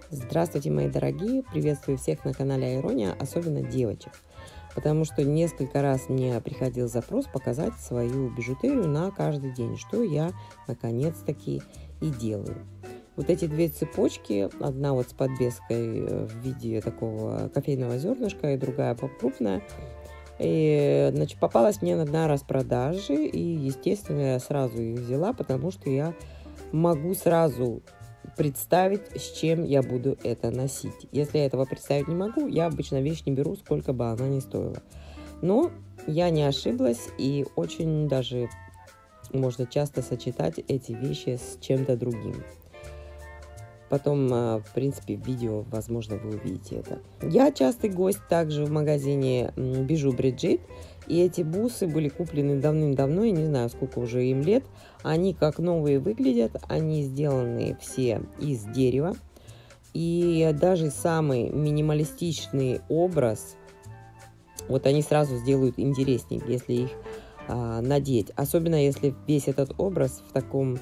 Здравствуйте, мои дорогие! Приветствую всех на канале Айрония, особенно девочек. Потому что несколько раз мне приходил запрос показать свою бижутерию на каждый день, что я наконец-таки и делаю. Вот эти две цепочки, одна вот с подвеской в виде такого кофейного зернышка и другая покрупная, значит, попалась мне на распродаже, и, естественно, я сразу их взяла, потому что я могу сразу представить, с чем я буду это носить. Если я этого представить не могу, я обычно вещь не беру, сколько бы она ни стоила. Но я не ошиблась, и очень даже можно часто сочетать эти вещи с чем-то другим. Потом, в принципе, в видео, возможно, вы увидите это. Я частый гость также в магазине Bijou Brigitte. И эти бусы были куплены давным-давно, я не знаю, сколько уже им лет. Они как новые выглядят, они сделаны все из дерева. И даже самый минималистичный образ, вот они сразу сделают интереснее, если их надеть. Особенно если весь этот образ в таком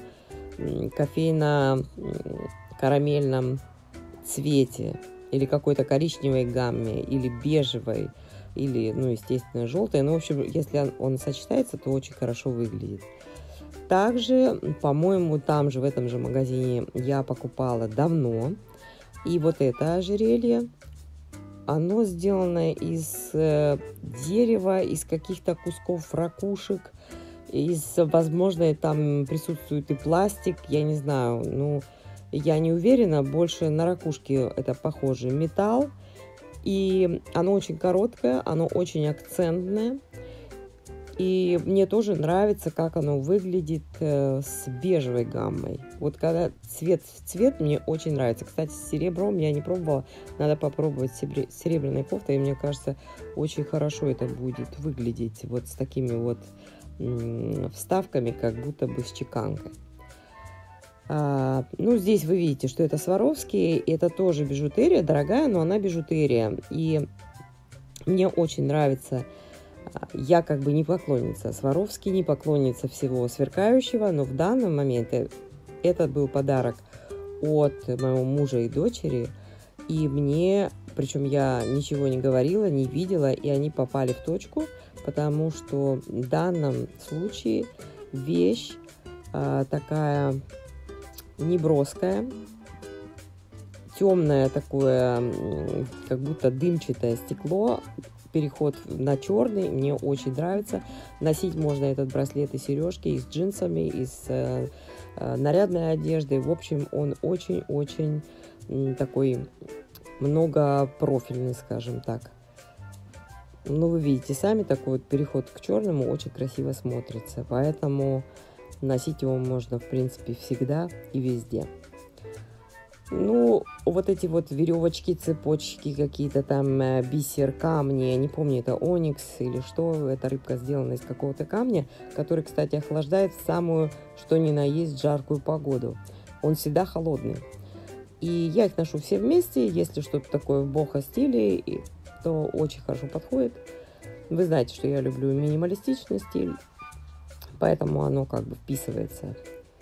кофейно-карамельном цвете, или какой-то коричневой гамме, или бежевой, или, ну, естественно, желтая. Ну, в общем, если он сочетается, то очень хорошо выглядит. Также, по-моему, там же, в этом же магазине я покупала давно. И вот это ожерелье, оно сделано из дерева, из каких-то кусков ракушек, возможно, там присутствует и пластик, я не знаю, ну, я не уверена, больше на ракушки это похоже металл. И оно очень короткое, оно очень акцентное. И мне тоже нравится, как оно выглядит с бежевой гаммой. Вот когда цвет в цвет, мне очень нравится. Кстати, с серебром я не пробовала. Надо попробовать с серебряной кофтой. И мне кажется, очень хорошо это будет выглядеть вот с такими вот вставками, как будто бы с чеканкой. Ну, здесь вы видите, что это Сваровски. Это тоже бижутерия, дорогая, но она бижутерия. И мне очень нравится. Я как бы не поклонница Сваровски, не поклонница всего сверкающего, но в данный момент этот был подарок от моего мужа и дочери. И мне, причем я ничего не говорила, не видела, и они попали в точку, потому что в данном случае вещь такая неброская, темное такое, как будто дымчатое стекло, переход на черный, мне очень нравится. Носить можно этот браслет и сережки и с джинсами, и с нарядной одеждой. В общем, он очень-очень такой многопрофильный, скажем так. Ну, вы видите сами, такой вот переход к черному очень красиво смотрится, поэтому носить его можно, в принципе, всегда и везде. Ну, вот эти вот веревочки, цепочки, какие-то там бисер, камни, я не помню, это оникс или что, эта рыбка сделана из какого-то камня, который, кстати, охлаждает в самую, что ни на есть, жаркую погоду. Он всегда холодный. И я их ношу все вместе, если что-то такое в бохо-стиле, то очень хорошо подходит. Вы знаете, что я люблю минималистичный стиль, поэтому оно как бы вписывается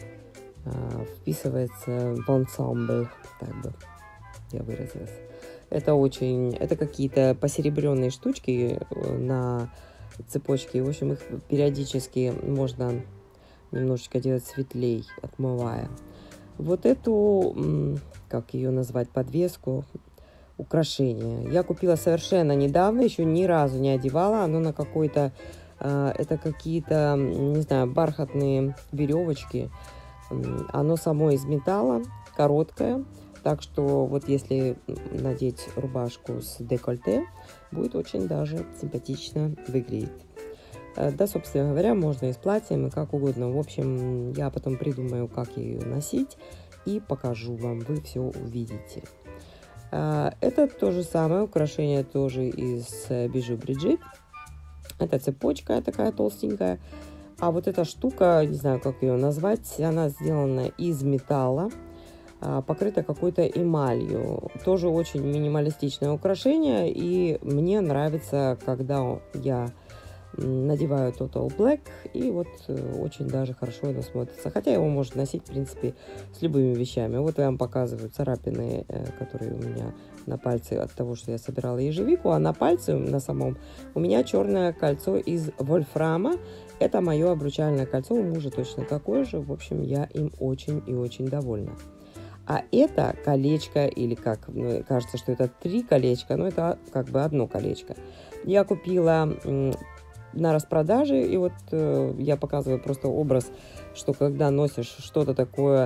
в ансамбль, так бы я выразилась. Это какие-то посеребренные штучки на цепочке. В общем, их периодически можно немножечко делать светлей, отмывая. Вот эту, как ее назвать, подвеску, украшение я купила совершенно недавно, еще ни разу не одевала. Оно на какой-то, это какие-то, не знаю, бархатные веревочки. Оно само из металла, короткое, так что вот если надеть рубашку с декольте, будет очень даже симпатично выглядеть. Да, собственно говоря, можно и с платьем, и как угодно. В общем, я потом придумаю, как ее носить, и покажу вам, вы все увидите. Это то же самое украшение, тоже из Bijou Brigitte. Это цепочка такая толстенькая. А вот эта штука, не знаю, как ее назвать, она сделана из металла, покрыта какой-то эмалью. Тоже очень минималистичное украшение, и мне нравится, когда я надеваю Total Black, и вот очень даже хорошо оно смотрится. Хотя его можно носить, в принципе, с любыми вещами. Вот я вам показываю царапины, которые у меня на пальце от того, что я собирала ежевику, а на пальце, на самом, у меня черное кольцо из вольфрама. Это мое обручальное кольцо, у мужа точно такое же. В общем, я им очень и очень довольна. А это колечко, или как, кажется, что это 3 колечка, но это как бы одно колечко. Я купила на распродаже, и вот я показываю просто образ, что когда носишь что-то такое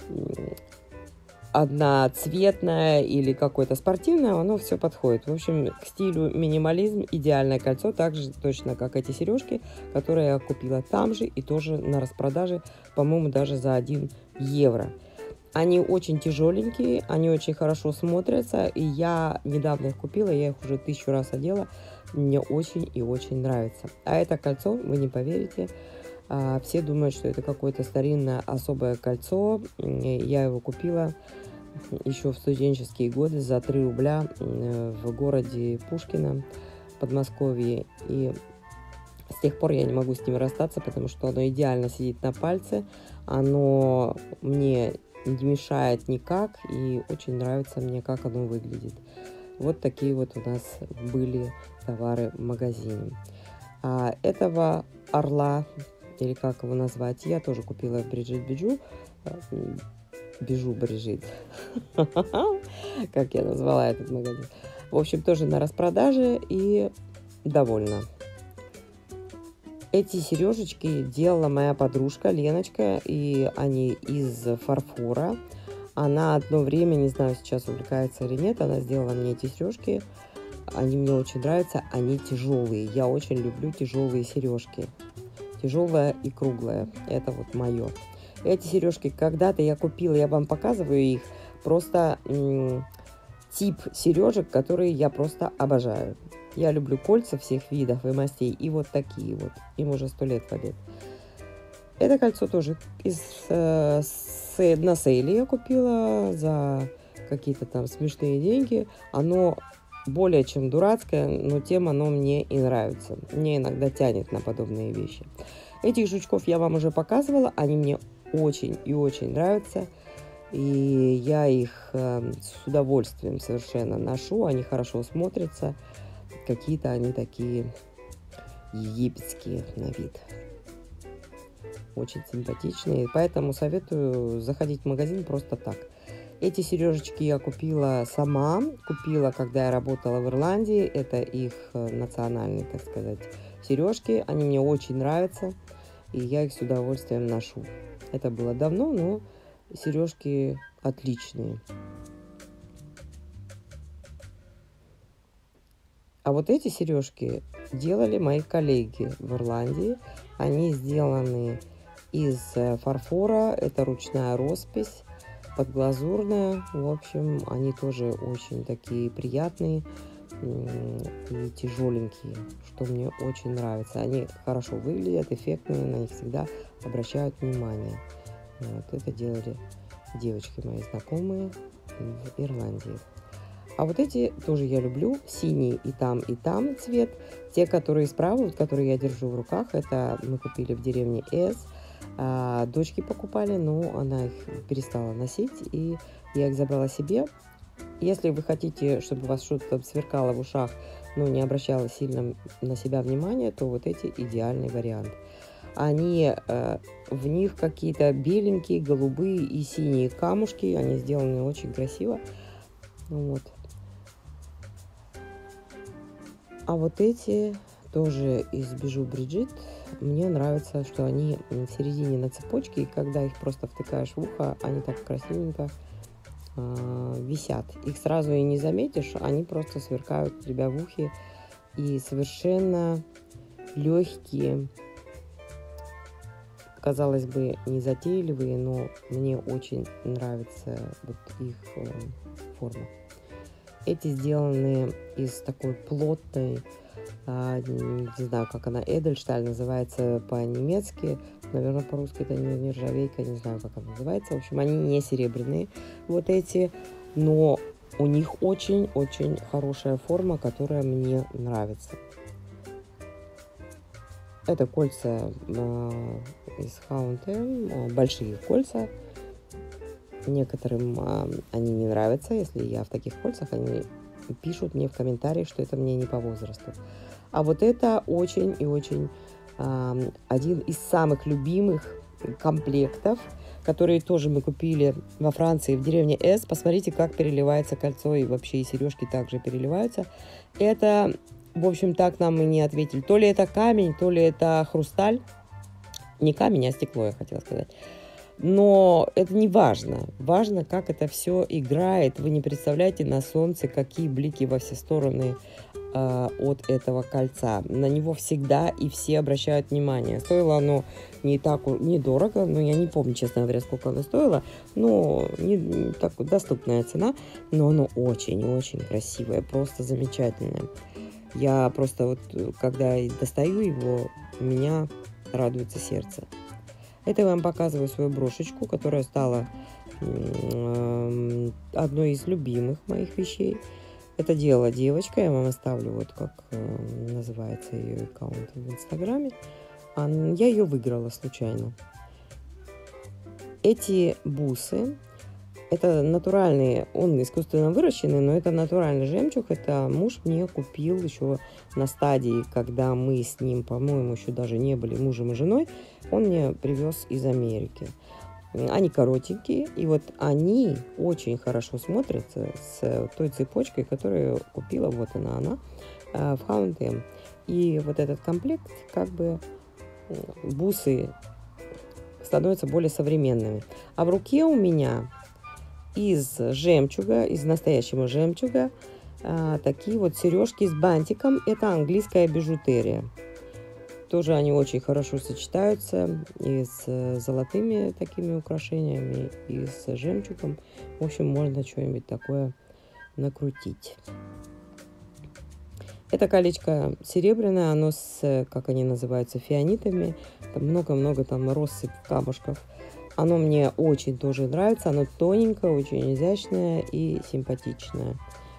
одноцветное или какое-то спортивное, оно все подходит. В общем, к стилю минимализм идеальное кольцо, так же точно, как эти сережки, которые я купила там же и тоже на распродаже, по-моему, даже за 1 евро. Они очень тяжеленькие, они очень хорошо смотрятся, и я недавно их купила, я их уже 1000 раз одела, мне очень и очень нравится. А это кольцо, вы не поверите, все думают, что это какое-то старинное особое кольцо. Я его купила еще в студенческие годы за 3 рубля в городе Пушкино, в Подмосковье, и с тех пор я не могу с ним расстаться, потому что оно идеально сидит на пальце, оно мне не мешает никак, и очень нравится мне, как оно выглядит. Вот такие вот у нас были товары в магазине. А этого орла, или как его назвать, я тоже купила в Бриджит Биджу. Бижу Бриджит. Как я назвала этот магазин. В общем, тоже на распродаже и довольна. Эти сережечки делала моя подружка Леночка, и они из фарфора. Она одно время, не знаю, сейчас увлекается или нет, она сделала мне эти сережки. Они мне очень нравятся, они тяжелые. Я очень люблю тяжелые сережки. Тяжелая и круглая. Это вот мое. Эти сережки когда-то я купила, я вам показываю их. Просто тип сережек, которые я просто обожаю. Я люблю кольца всех видов и мастей. И вот такие вот. Им уже 100 лет в обед. Это кольцо тоже на сейле я купила за какие-то там смешные деньги. Оно более чем дурацкое, но тем оно мне и нравится. Мне иногда тянет на подобные вещи. Этих жучков я вам уже показывала. Они мне очень и очень нравятся. И я их с удовольствием совершенно ношу. Они хорошо смотрятся. Какие-то они такие египетские на вид. Очень симпатичные. Поэтому советую заходить в магазин просто так. Эти сережечки я купила сама. Купила, когда я работала в Ирландии. Это их национальные, так сказать, сережки. Они мне очень нравятся. И я их с удовольствием ношу. Это было давно, но сережки отличные. А вот эти сережки делали мои коллеги в Ирландии. Они сделаны из фарфора. Это ручная роспись, подглазурная. В общем, они тоже очень такие приятные и тяжеленькие, что мне очень нравится. Они хорошо выглядят, эффектные, на них всегда обращают внимание. Вот это делали девочки мои знакомые в Ирландии. А вот эти тоже я люблю. Синий и там цвет. Те, которые справа, вот, которые я держу в руках, это мы купили в деревне С. Дочки покупали, но она их перестала носить, и я их забрала себе. Если вы хотите, чтобы у вас что-то там сверкало в ушах, но не обращало сильно на себя внимания, то вот эти идеальный вариант. Они, в них какие-то беленькие, голубые и синие камушки. Они сделаны очень красиво. Вот. А вот эти тоже из Бижу Бриджит. Мне нравится, что они в середине на цепочке, и когда их просто втыкаешь в ухо, они так красивенько висят. Их сразу и не заметишь, они просто сверкают у тебя в ухе. И совершенно легкие, казалось бы, незатейливые, но мне очень нравится вот их форма. Эти сделаны из такой плотной, не знаю, как она, Эдельшталь называется по-немецки. Наверное, по-русски это не нержавейка, не знаю, как она называется. В общем, они не серебряные, вот эти, но у них очень-очень хорошая форма, которая мне нравится. Это кольца из H&M, большие кольца. Некоторым они не нравятся. Если я в таких кольцах, они пишут мне в комментариях, что это мне не по возрасту. А вот это очень и очень один из самых любимых комплектов, которые тоже мы купили во Франции, в деревне С. Посмотрите, как переливается кольцо, и вообще и сережки также переливаются. Это, в общем, так нам и не ответили. То ли это камень, то ли это хрусталь. Не камень, а стекло, я хотела сказать. Но это не важно. Важно, как это все играет. Вы не представляете на солнце, какие блики во все стороны от этого кольца. На него всегда и все обращают внимание. Стоило оно недорого, но я не помню, честно говоря, сколько оно стоило. Но не так доступная цена, но оно очень-очень красивое, просто замечательное. Я просто вот, когда достаю его, у меня радуется сердце. Это я вам показываю свою брошечку, которая стала одной из любимых моих вещей. Это делала девочка, я вам оставлю вот как называется ее аккаунт в Инстаграме. Я ее выиграла случайно. Эти бусы, это натуральные, он искусственно выращенный, но это натуральный жемчуг. Это муж мне купил еще на стадии, когда мы с ним, по-моему, еще даже не были мужем и женой. Он мне привез из Америки. Они коротенькие, и вот они очень хорошо смотрятся с той цепочкой, которую купила, вот она в H&M. И вот этот комплект, как бы бусы становятся более современными. А в руке у меня из жемчуга, из настоящего жемчуга, такие вот сережки с бантиком. Это английская бижутерия. Тоже они очень хорошо сочетаются и с золотыми такими украшениями, и с жемчугом. В общем, можно что-нибудь такое накрутить. Это колечко серебряное, оно с, как они называются, фианитами. Там много-много там россыпь камушков. Оно мне очень тоже нравится. Оно тоненькое, очень изящное и симпатичное.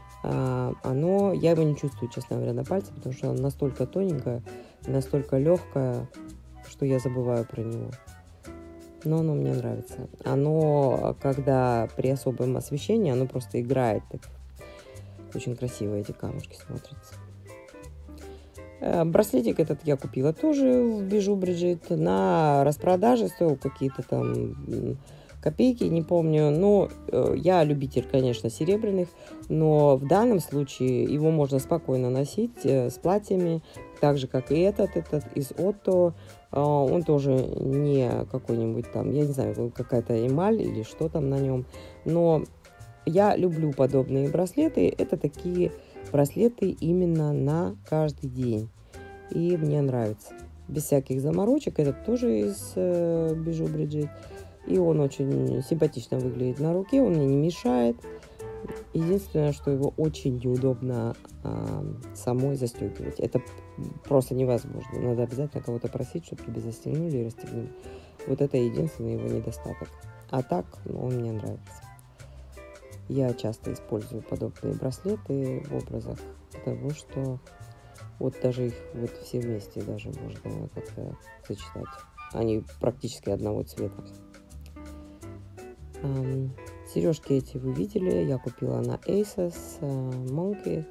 Я его не чувствую, честно говоря, на пальце, потому что оно настолько тоненькое, настолько легкое, что я забываю про него. Но оно мне нравится. Оно, когда при особом освещении, оно просто играет. Так. Очень красиво эти камушки смотрятся. Браслетик этот я купила тоже в Bijou Brigitte. На распродаже стоил какие-то там копейки, не помню. Но я любитель, конечно, серебряных. Но в данном случае его можно спокойно носить с платьями. Так же, как и этот из Otto. Он тоже не какой-нибудь там, я не знаю, какая-то эмаль или что там на нем. Но я люблю подобные браслеты. Это такие браслеты именно на каждый день. И мне нравится. Без всяких заморочек. Этот тоже из Bijou Brigitte. И он очень симпатично выглядит на руке. Он мне не мешает. Единственное, что его очень неудобно самой застегивать. Это просто невозможно. Надо обязательно кого-то просить, чтобы тебе застегнули и расстегнули. Вот это единственный его недостаток. А так, он мне нравится. Я часто использую подобные браслеты в образах, потому что вот даже их вот все вместе даже можно как-то сочетать. Они практически одного цвета. Сережки эти вы видели, я купила на ASOS, Monkey,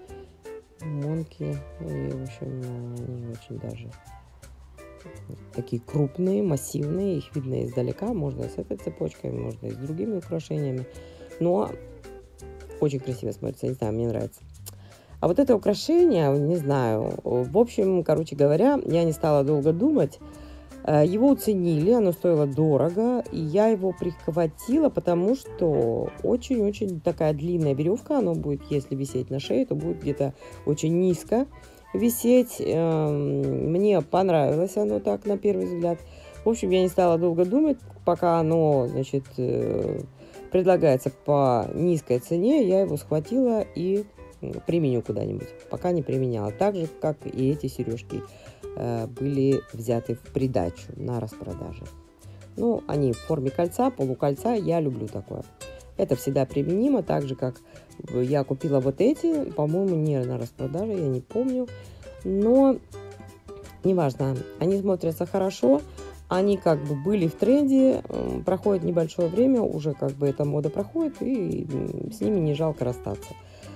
и, в общем, они очень даже такие крупные, массивные, их видно издалека, можно с этой цепочкой, можно и с другими украшениями, но очень красиво смотрится, не знаю, мне нравится. А вот это украшение, не знаю, в общем, короче говоря, я не стала долго думать. Его уценили, оно стоило дорого, и я его прихватила, потому что очень-очень такая длинная веревка, оно будет, если висеть на шее, то будет где-то очень низко висеть. Мне понравилось оно так, на первый взгляд. В общем, я не стала долго думать, пока оно, значит, предлагается по низкой цене, я его схватила и применю куда-нибудь. Пока не применяла. Так же, как и эти сережки были взяты в придачу на распродаже. Ну, они в форме кольца, полукольца. Я люблю такое. Это всегда применимо. Так же, как я купила вот эти. По-моему, не на распродаже, я не помню. Но неважно, они смотрятся хорошо, они как бы были в тренде, проходит небольшое время, уже как бы эта мода проходит, и с ними не жалко расстаться.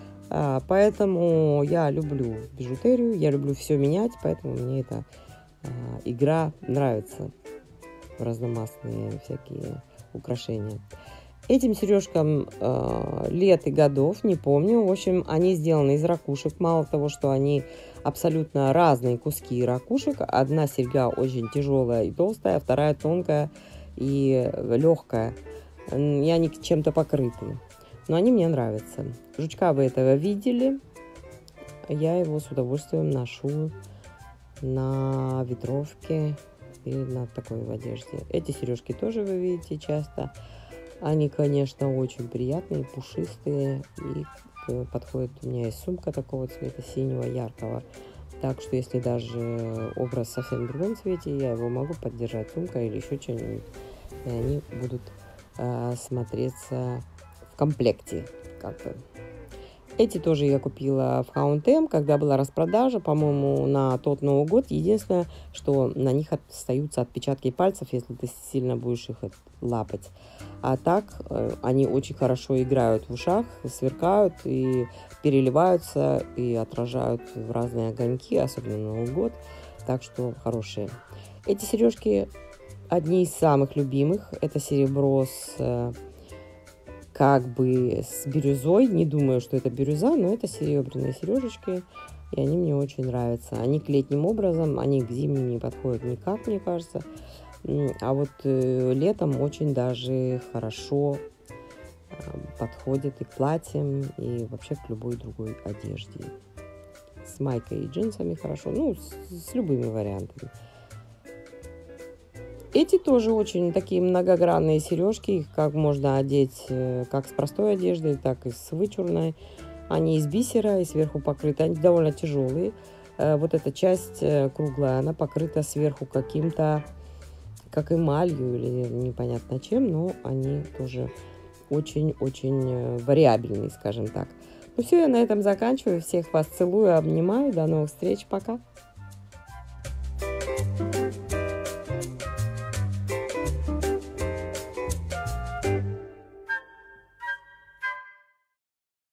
Поэтому я люблю бижутерию, я люблю все менять, поэтому мне эта игра нравится в разномастные всякие украшения. Этим сережкам лет и годов, не помню. В общем, они сделаны из ракушек. Мало того, что они абсолютно разные куски ракушек. Одна серьга очень тяжелая и толстая, а вторая тонкая и легкая. И они чем-то покрыты. Но они мне нравятся. Жучка вы этого видели. Я его с удовольствием ношу на ветровке или на такой в одежде. Эти сережки тоже вы видите часто. Они, конечно, очень приятные, пушистые. И подходит, у меня есть сумка такого цвета, синего, яркого. Так что, если даже образ совсем в другом цвете, я его могу поддержать сумкой или еще что-нибудь. И они будут смотреться в комплекте. Как бы. Эти тоже я купила в H&M, когда была распродажа, по-моему, на тот Новый год. Единственное, что на них остаются отпечатки пальцев, если ты сильно будешь их лапать. А так они очень хорошо играют в ушах, сверкают и переливаются, и отражают в разные огоньки, особенно на Новый год. Так что хорошие. Эти сережки одни из самых любимых. Это серебро с... как бы с бирюзой. Не думаю, что это бирюза, но это серебряные сережечки. И они мне очень нравятся. Они к летним образом, они к зимним не подходят никак, мне кажется. А вот летом очень даже хорошо подходят и к платьям, и вообще к любой другой одежде. С майкой и джинсами хорошо. Ну, с любыми вариантами. Эти тоже очень такие многогранные сережки, их как можно одеть как с простой одеждой, так и с вычурной. Они из бисера и сверху покрыты, они довольно тяжелые. Вот эта часть круглая, она покрыта сверху каким-то, как эмалью или непонятно чем, но они тоже очень-очень вариабельные, скажем так. Ну все, я на этом заканчиваю. Всех вас целую, обнимаю. До новых встреч. Пока.